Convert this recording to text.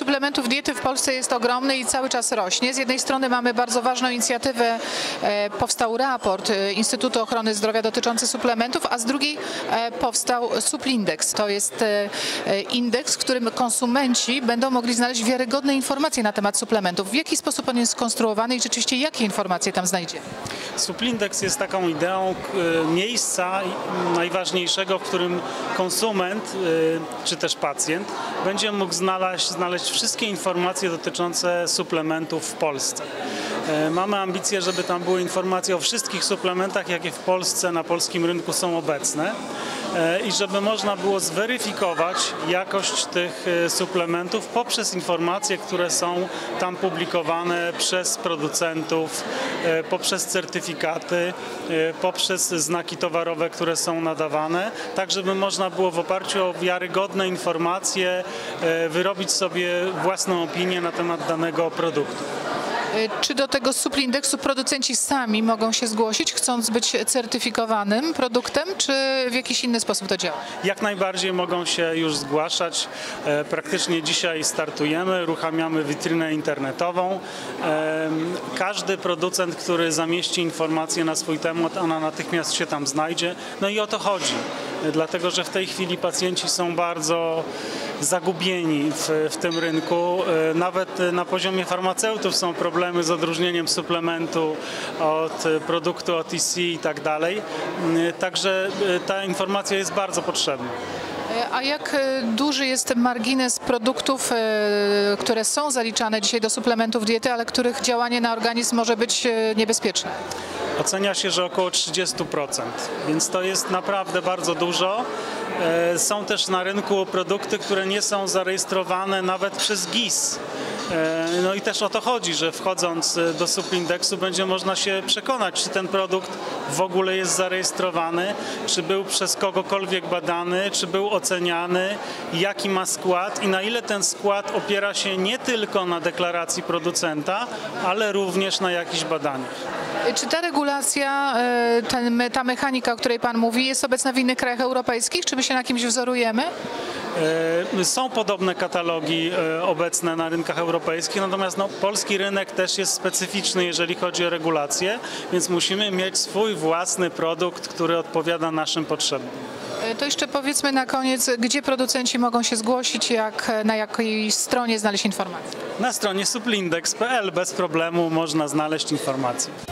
suplementów diety w Polsce jest ogromny i cały czas rośnie. Z jednej strony mamy bardzo ważną inicjatywę, powstał raport Instytutu Ochrony Zdrowia dotyczący suplementów, a z drugiej powstał Suplindex. To jest indeks, w którym konsumenci będą mogli znaleźć wiarygodne informacje na temat suplementów. W jaki sposób on jest skonstruowany i rzeczywiście jakie informacje tam znajdzie? Suplindex jest taką ideą miejsca najważniejszego, w którym konsument czy też pacjent będzie mógł znaleźć wszystkie informacje dotyczące suplementów w Polsce. Mamy ambicję, żeby tam były informacje o wszystkich suplementach, jakie w Polsce, na polskim rynku są obecne i żeby można było zweryfikować jakość tych suplementów poprzez informacje, które są tam publikowane przez producentów, poprzez certyfikaty, poprzez znaki towarowe, które są nadawane, tak żeby można było w oparciu o wiarygodne informacje wyrobić sobie własną opinię na temat danego produktu. Czy do tego Suplindexu producenci sami mogą się zgłosić, chcąc być certyfikowanym produktem, czy w jakiś inny sposób to działa? Jak najbardziej mogą się już zgłaszać. Praktycznie dzisiaj startujemy, uruchamiamy witrynę internetową. Każdy producent, który zamieści informację na swój temat, ona natychmiast się tam znajdzie. No i o to chodzi, dlatego że w tej chwili pacjenci są bardzo zagubieni w tym rynku. Nawet na poziomie farmaceutów są problemy z odróżnieniem suplementu od produktu OTC i tak dalej. Także ta informacja jest bardzo potrzebna. A jak duży jest margines produktów, które są zaliczane dzisiaj do suplementów diety, ale których działanie na organizm może być niebezpieczne? Ocenia się, że około 30%, więc to jest naprawdę bardzo dużo. Są też na rynku produkty, które nie są zarejestrowane nawet przez GIS. No i też o to chodzi, że wchodząc do Suplindexu będzie można się przekonać, czy ten produkt w ogóle jest zarejestrowany, czy był przez kogokolwiek badany, czy był oceniany, jaki ma skład i na ile ten skład opiera się nie tylko na deklaracji producenta, ale również na jakichś badaniach. Czy ta regulacja, ta mechanika, o której Pan mówi, jest obecna w innych krajach europejskich? Czy my się na kimś wzorujemy? Są podobne katalogi obecne na rynkach europejskich, natomiast polski rynek też jest specyficzny, jeżeli chodzi o regulacje, więc musimy mieć swój własny produkt, który odpowiada naszym potrzebom. To jeszcze powiedzmy na koniec, gdzie producenci mogą się zgłosić, na jakiej stronie znaleźć informacje? Na stronie suplindex.pl bez problemu można znaleźć informacje.